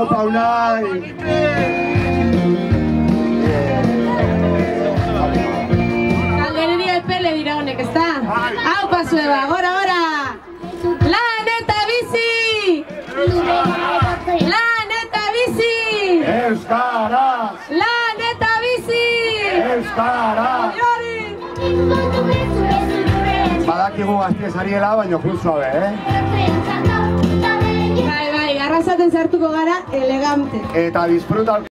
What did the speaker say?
Aupa Unai! Galdereria epele dira honek, ezta? Aupa zueba, gora! Lan eta bizi! Lan eta bizi! Euskaraz! Lan eta bizi! Euskaraz! Badakigu gaztiez ariela, baina justu habe, Bai, arrasaten sartuko gara elegante. Eta disfruta